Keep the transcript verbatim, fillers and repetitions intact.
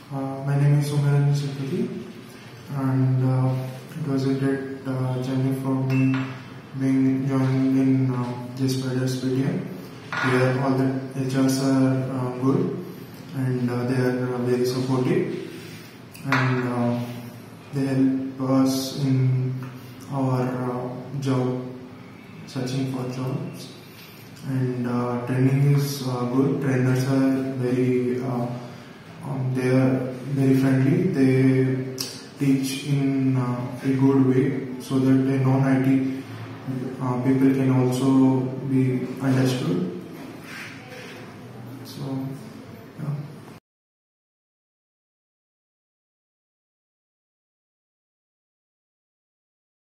Uh, my name is Umaran Sikri, and uh, it was a great uh, journey for me being joining in uh, this Spiders P D M. Where all the H Rs are uh, good, and uh, they are uh, very supportive, and uh, they help us in our uh, job, searching for jobs. And uh, training is uh, good. Trainers are very uh, um, they are very friendly. They teach in uh, a good way so that a non-I T uh, people can also be understood.